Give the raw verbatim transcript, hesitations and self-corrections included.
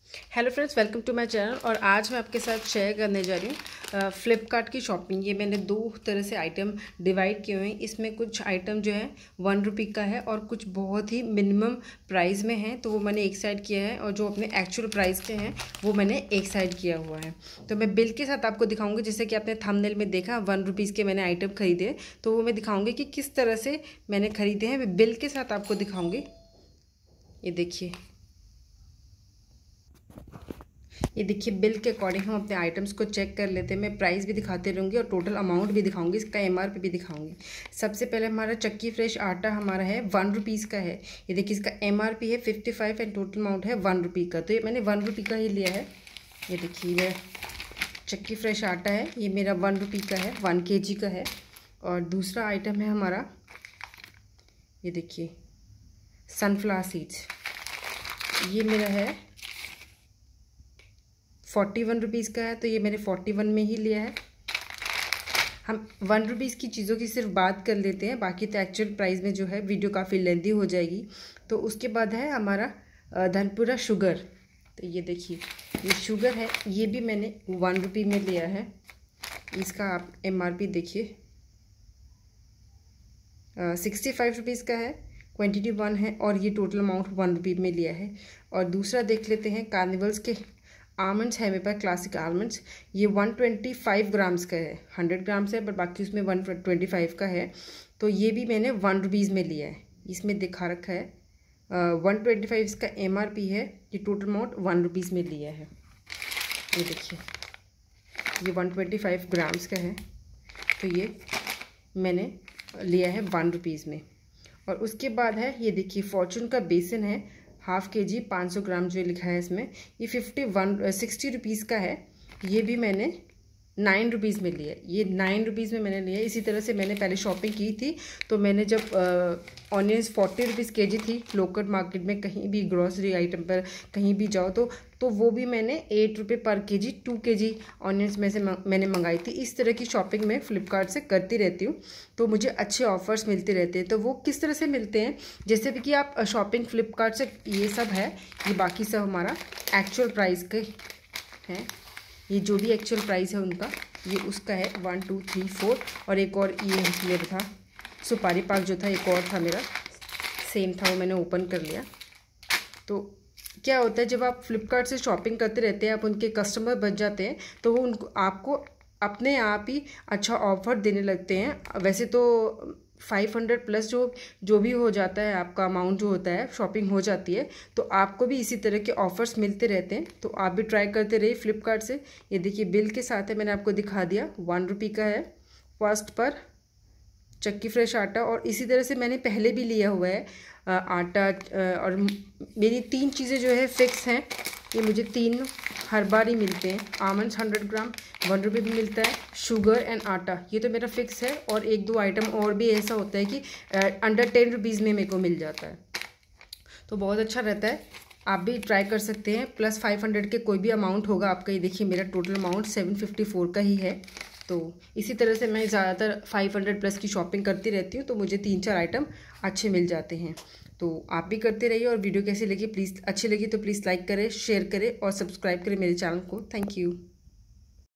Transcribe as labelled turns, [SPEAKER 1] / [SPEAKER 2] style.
[SPEAKER 1] Hello friends, welcome to my channel. और आज मैं आपके साथ शेयर करने जा रही हूँ फ़्लिपकार्ट की शॉपिंग। ये मैंने दो तरह से आइटम डिवाइड किए हुए हैं। इसमें कुछ आइटम जो है वन रुपी का है और कुछ बहुत ही मिनिमम प्राइस में है, तो वो मैंने एक साइड किया है। और जो अपने एक्चुअल प्राइस के हैं वो मैंने एक साइड किया हुआ है। तो मैं बिल के साथ आपको दिखाऊँगी, जैसे कि आपने थंबनेल में देखा वन रुपीज़ के मैंने आइटम खरीदे, तो वो मैं दिखाऊँगी कि किस तरह से मैंने ख़रीदे हैं। मैं बिल के साथ आपको दिखाऊँगी। ये देखिए, ये देखिए बिल के अकॉर्डिंग हम अपने आइटम्स को चेक कर लेते हैं। मैं प्राइस भी दिखाते रहूँगी और टोटल अमाउंट भी दिखाऊंगी, इसका एमआरपी भी दिखाऊंगी। सबसे पहले हमारा चक्की फ्रेश आटा हमारा है वन रुपीज़ का है। ये देखिए, इसका एमआरपी है fifty five and total amount है वन रुपी का। तो ये मैंने वन रुपी का ही लिया है। ये देखिए, ये चक्की फ्रेश आटा है, ये मेरा वन रुपी का है, वन के जी का है। और दूसरा आइटम है हमारा, ये देखिए सनफ्लावर सीड्स, ये मेरा है फोर्टी वन रुपीज़ का है। तो ये मैंने फोर्टी वन में ही लिया है। हम वन रुपीज़ की चीज़ों की सिर्फ बात कर लेते हैं, बाकी तो एक्चुअल प्राइस में जो है वीडियो काफ़ी लेंथी हो जाएगी। तो उसके बाद है हमारा धनपुरा शुगर। तो ये देखिए, ये शुगर है, ये भी मैंने वन रुपी में लिया है। इसका आप एम आर पी देखिए, सिक्सटी फाइव रुपीज़ का है, क्वान्टिटी वन है और ये टोटल अमाउंट वन रुपी में लिया है। और दूसरा देख लेते हैं कार्निवल्स के आलमंड्स है मेरे पास, क्लासिक आलमंड्स। ये वन ट्वेंटी फाइव ग्राम्स का है, हंड्रेड ग्राम्स है बट बाकी उसमें वन ट्वेंटी फाइव का है। तो ये भी मैंने वन रुपीज़ में लिया है। इसमें दिखा रखा है वन ट्वेंटी फाइव इसका एम आर पी है। ये टोटल अमाउंट वन रुपीज़ में लिया है। ये देखिए, ये वन ट्वेंटी फाइव ग्राम्स का है, तो ये मैंने लिया है वन रुपीज़ में। और उसके बाद है, ये देखिए फॉर्चून का बेसन है, हाफ के जी पाँच सौ ग्राम जो लिखा है इसमें, ये फिफ्टी वन सिक्सटी रुपीज़ का है। ये भी मैंने नाइन रुपीज़ में लिया, ये नाइन रुपीज़ में मैंने लिया। इसी तरह से मैंने पहले शॉपिंग की थी, तो मैंने जब ऑनियंस फोर्टी रुपीज़ के जी थी लोकल मार्केट में, कहीं भी ग्रॉसरी आइटम पर कहीं भी जाओ तो तो वो भी मैंने एट रुपये पर के जी टू के जी ऑनियंस में से मैंने मंगाई थी। इस तरह की शॉपिंग मैं फ़्लिपकार्ट से करती रहती हूँ, तो मुझे अच्छे ऑफर्स मिलते रहते हैं। तो वो किस तरह से मिलते हैं, जैसे भी कि आप शॉपिंग फ़्लिपकार्ट से, ये सब है, ये बाकी सब हमारा एक्चुअल प्राइस के हैं। ये जो भी एक्चुअल प्राइस है उनका, ये उसका है वन टू थ्री फोर। और एक और ये मेरा था सुपारी पाक जो था, एक और था मेरा सेम था, वो मैंने ओपन कर लिया। तो क्या होता है, जब आप फ्लिपकार्ट से शॉपिंग करते रहते हैं, आप उनके कस्टमर बच जाते हैं, तो वो उनको आपको अपने आप ही अच्छा ऑफर देने लगते हैं। वैसे तो फाइव हंड्रेड प्लस जो जो भी हो जाता है आपका अमाउंट जो होता है, शॉपिंग हो जाती है, तो आपको भी इसी तरह के ऑफर्स मिलते रहते हैं। तो आप भी ट्राई करते रहिए फ्लिपकार्ट से। ये देखिए बिल के साथ है, मैंने आपको दिखा दिया, वन रुपी का है फर्स्ट पर चक्की फ्रेश आटा। और इसी तरह से मैंने पहले भी लिया हुआ है आटा। और मेरी तीन चीज़ें जो है फिक्स हैं, ये मुझे तीन हर बार ही मिलते हैं। आमंड्स हंड्रेड ग्राम वन रुपये भी मिलता है, शुगर एंड आटा, ये तो मेरा फिक्स है। और एक दो आइटम और भी ऐसा होता है कि अंडर टेन रुपीज़ में मेरे को मिल जाता है, तो बहुत अच्छा रहता है। आप भी ट्राई कर सकते हैं। प्लस फाइव हंड्रेड के कोई भी अमाउंट होगा आपका। ये देखिए मेरा total amount seven fifty four का ही है। तो इसी तरह से मैं ज़्यादातर फाइव हंड्रेड प्लस की शॉपिंग करती रहती हूँ, तो मुझे तीन चार आइटम अच्छे मिल जाते हैं। तो आप भी करते रहिए। और वीडियो कैसी लगी, प्लीज़ अच्छी लगी तो प्लीज़ लाइक करें, शेयर करें और सब्सक्राइब करें मेरे चैनल को। Thank you.